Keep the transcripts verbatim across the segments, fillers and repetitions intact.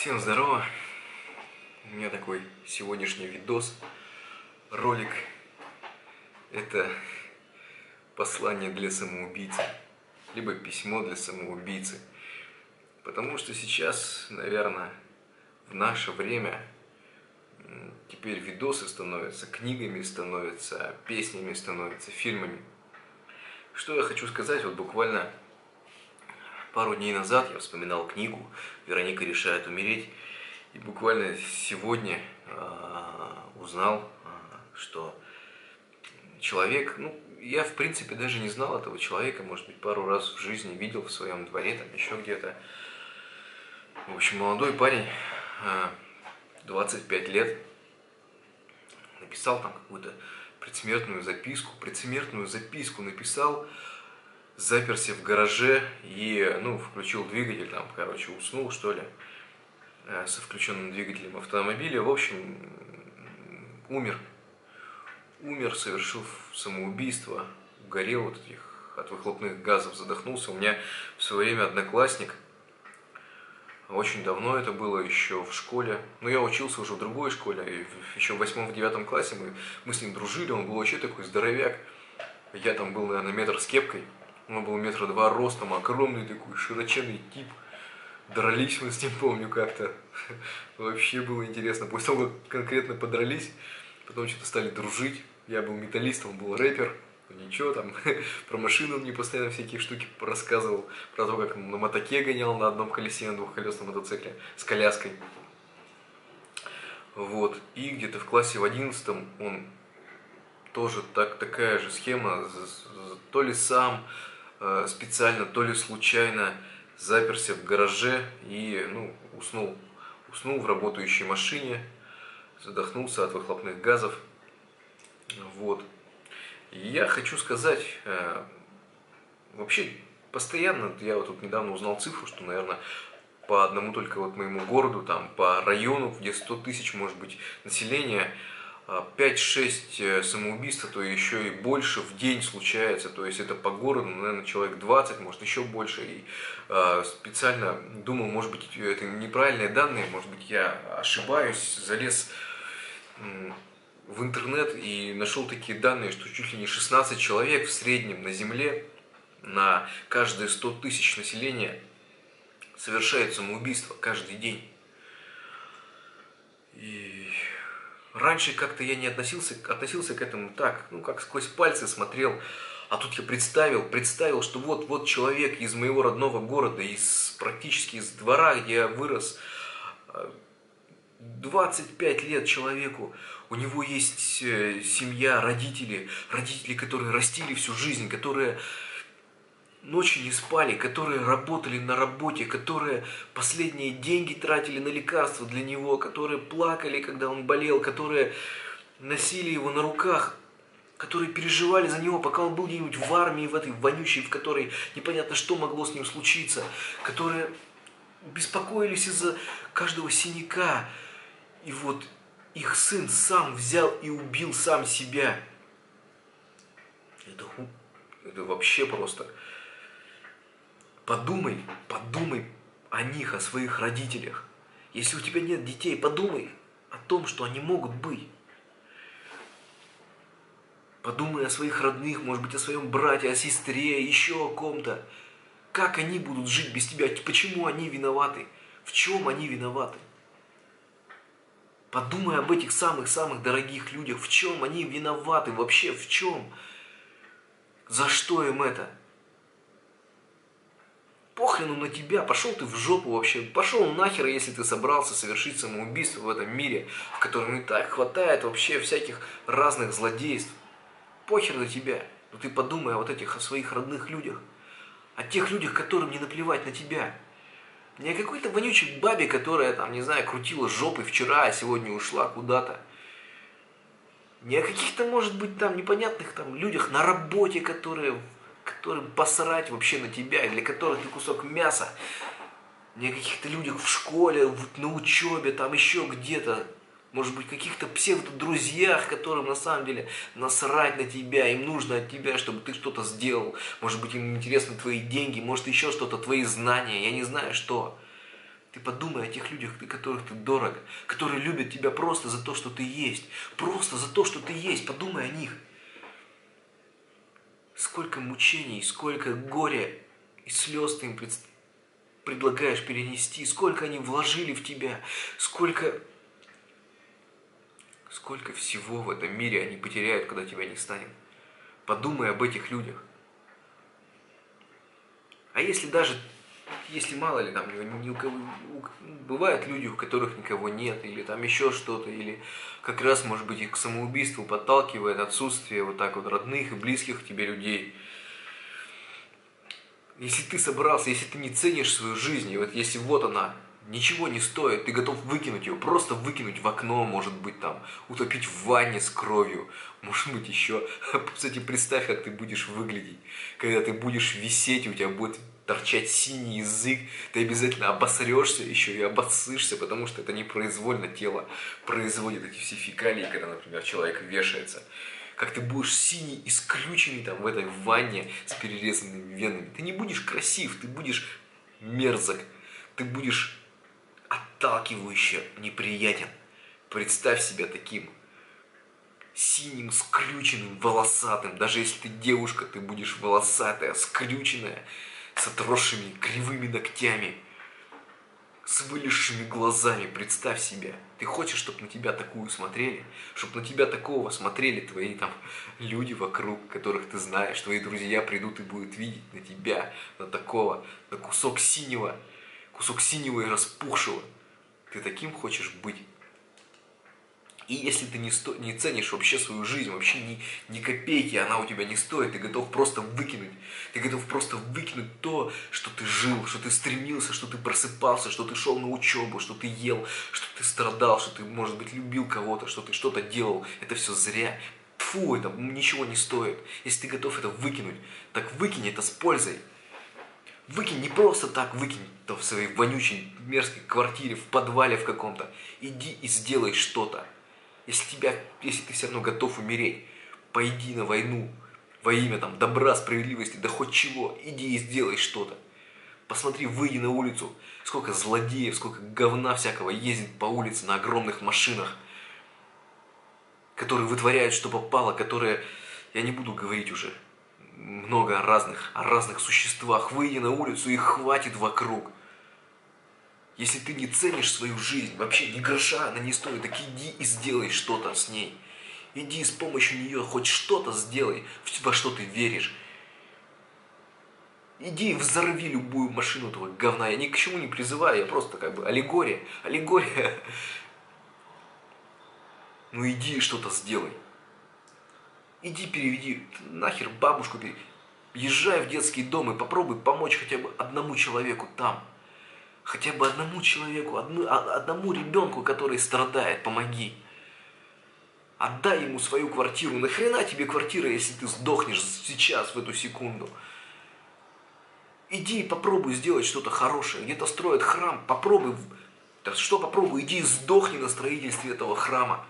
Всем здорово! У меня такой сегодняшний видос, ролик. Это послание для самоубийцы, либо письмо для самоубийцы. Потому что сейчас, наверное, в наше время теперь видосы становятся книгами, становятся песнями, становятся фильмами. Что я хочу сказать, вот буквально пару дней назад я вспоминал книгу «Вероника решает умереть». И буквально сегодня э, узнал, э, что человек, ну, я в принципе даже не знал этого человека, может быть, пару раз в жизни видел в своем дворе, там еще где-то. В общем, молодой парень, э, двадцать пять лет, написал там какую-то предсмертную записку, предсмертную записку написал, заперся в гараже и, ну, включил двигатель, там, короче, уснул, что ли, со включенным двигателем автомобиля. В общем, умер. Умер, совершил самоубийство, горел вот этих, от выхлопных газов, задохнулся. У меня в свое время одноклассник, очень давно это было, еще в школе, но я учился уже в другой школе, еще в восьмом-девятом классе мы, мы с ним дружили, он был вообще такой здоровяк. Я там был, наверное, метр с кепкой, он был метра два ростом, огромный такой, широченный тип. Дрались мы с ним, помню, как-то. Вообще было интересно. После того, как конкретно подрались, потом что-то стали дружить. Я был металлист, он был рэпер. Ну ничего, там, про машину он мне постоянно всякие штуки рассказывал. Про то, как он на мотоке гонял на одном колесе, на двухколесном мотоцикле, с коляской. Вот. И где-то в классе в одиннадцатом он тоже так, такая же схема. То ли сам специально, то ли случайно заперся в гараже и, ну, уснул. Уснул в работающей машине, задохнулся от выхлопных газов. Вот. И я хочу сказать, э, вообще, постоянно, я вот тут недавно узнал цифру, что, наверное, по одному только вот моему городу, там, по району, где сто тысяч, может быть, населения, пять-шесть самоубийств, а то еще и больше в день случается. То есть это по городу, наверное, человек двадцать, может еще больше. И э, специально думал, может быть, это неправильные данные, может быть, я ошибаюсь, залез э, в интернет и нашел такие данные, что чуть ли не шестнадцать человек в среднем на Земле на каждые сто тысяч населения совершают самоубийство каждый день. И раньше как-то я не относился, относился к этому так, ну, как сквозь пальцы смотрел. А тут я представил, представил, что вот, вот человек из моего родного города, из, практически из двора, где я вырос, двадцать пять лет человеку, у него есть семья, родители, родители, которые растили всю жизнь, которые ночью не спали, которые работали на работе, которые последние деньги тратили на лекарства для него, которые плакали, когда он болел, которые носили его на руках, которые переживали за него, пока он был где-нибудь в армии, в этой вонючей, в которой непонятно что могло с ним случиться, которые беспокоились из-за каждого синяка. И вот их сын сам взял и убил сам себя. Это, это вообще просто... Подумай, подумай о них, о своих родителях. Если у тебя нет детей, подумай о том, что они могут быть. Подумай о своих родных, может быть, о своем брате, о сестре, еще о ком-то. Как они будут жить без тебя? Почему они виноваты? В чем они виноваты? Подумай об этих самых-самых дорогих людях. В чем они виноваты? Вообще в чем? За что им это? Похрену на тебя, пошел ты в жопу вообще, пошел нахер, если ты собрался совершить самоубийство в этом мире, в котором и так хватает вообще всяких разных злодейств. Похер на тебя, но ты подумай о вот этих, о своих родных людях, о тех людях, которым не наплевать на тебя. Не о какой-то вонючей бабе, которая, там, не знаю, крутила жопой вчера, а сегодня ушла куда-то. Не о каких-то, может быть, там, непонятных там людях на работе, которые... которым посрать вообще на тебя, и для которых ты кусок мяса, не о каких-то людях в школе, на учебе, там еще где-то, может быть, каких-то псевдо-друзьях, которым на самом деле насрать на тебя, им нужно от тебя, чтобы ты что-то сделал, может быть, им интересны твои деньги, может, еще что-то, твои знания, я не знаю что. Ты подумай о тех людях, которых ты дорог, которые любят тебя просто за то, что ты есть. Просто за то, что ты есть. Подумай о них. Сколько мучений, сколько горя и слез ты им пред... предлагаешь перенести, сколько они вложили в тебя, сколько... Сколько всего в этом мире они потеряют, когда тебя не станет. Подумай об этих людях. А если даже, если мало ли там ни у кого, бывают люди, у которых никого нет, или там еще что-то, или как раз, может быть, их к самоубийству подталкивает отсутствие вот так вот родных и близких тебе людей. Если ты собрался, если ты не ценишь свою жизнь, и вот если вот она ничего не стоит, ты готов выкинуть ее, просто выкинуть в окно, может быть, там, утопить в ванне с кровью, может быть, еще. Кстати, представь, как ты будешь выглядеть, когда ты будешь висеть, у тебя будет торчать синий язык, ты обязательно обосрешься еще и обоссышься, потому что это непроизвольно тело производит эти все фекалии, когда, например, человек вешается. Как ты будешь синий и скрюченный там в этой ванне с перерезанными венами. Ты не будешь красив, ты будешь мерзок, ты будешь отталкивающе неприятен. Представь себя таким синим, скрюченным, волосатым. Даже если ты девушка, ты будешь волосатая, скрюченная, с отросшими кривыми ногтями, с вылезшими глазами. Представь себя. Ты хочешь, чтобы на тебя такую смотрели? Чтобы на тебя такого смотрели твои там люди вокруг, которых ты знаешь. Твои друзья придут и будут видеть на тебя, на такого, на кусок синего, кусок синего и распухшего. Ты таким хочешь быть? И если ты не, сто... не ценишь вообще свою жизнь, вообще ни, ни копейки она у тебя не стоит, ты готов просто выкинуть. Ты готов просто выкинуть то, что ты жил, что ты стремился, что ты просыпался, что ты шел на учебу, что ты ел, что ты страдал, что ты, может быть, любил кого-то, что ты что-то делал. Это все зря. Фу, это ничего не стоит. Если ты готов это выкинуть, так выкинь это с пользой. Выкинь, не просто так выкинь то в своей вонючей, мерзкой квартире, в подвале в каком-то. Иди и сделай что-то. Если, тебя, если ты все равно готов умереть, пойди на войну во имя там, добра, справедливости, да хоть чего, иди и сделай что-то. Посмотри, выйди на улицу, сколько злодеев, сколько говна всякого ездит по улице на огромных машинах, которые вытворяют, что попало, которые, я не буду говорить уже много о разных, о разных существах. Выйди на улицу, их хватит вокруг. Если ты не ценишь свою жизнь, вообще ни гроша она не стоит, так иди и сделай что-то с ней. Иди с помощью нее хоть что-то сделай, во что ты веришь. Иди и взорви любую машину этого говна. Я ни к чему не призываю, я просто как бы аллегория. Аллегория. Ну иди и что-то сделай. Иди переведи нахер бабушку, езжай в детский дом и попробуй помочь хотя бы одному человеку там. Хотя бы одному человеку, одну, одному ребенку, который страдает, помоги. Отдай ему свою квартиру. Нахрена тебе квартира, если ты сдохнешь сейчас, в эту секунду? Иди и попробуй сделать что-то хорошее. Где-то строят храм, попробуй. Так что попробуй, иди и сдохни на строительстве этого храма.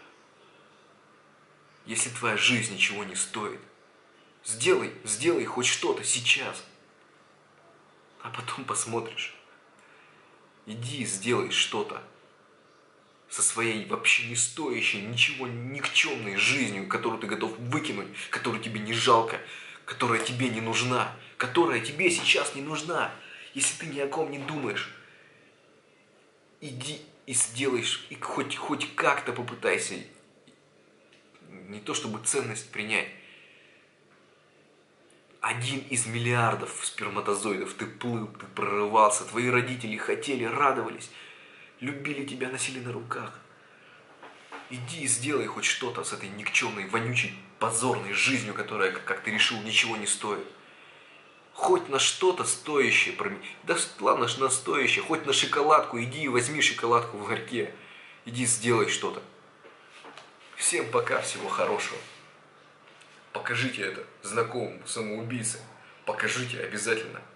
Если твоя жизнь ничего не стоит, сделай, сделай хоть что-то сейчас. А потом посмотришь. Иди и сделай что-то со своей вообще не стоящей, ничего никчемной жизнью, которую ты готов выкинуть, которую тебе не жалко, которая тебе не нужна, которая тебе сейчас не нужна, если ты ни о ком не думаешь. Иди и сделаешь, и хоть, хоть как-то попытайся, не то чтобы ценность принять. Один из миллиардов сперматозоидов, ты плыл, ты прорывался, твои родители хотели, радовались, любили тебя, носили на руках. Иди и сделай хоть что-то с этой никчемной, вонючей, позорной жизнью, которая, как ты решил, ничего не стоит. Хоть на что-то стоящее, да ладно, на стоящее, хоть на шоколадку, иди и возьми шоколадку в ларьке, иди сделай что-то. Всем пока, всего хорошего. Покажите это знакомому самоубийце. Покажите обязательно.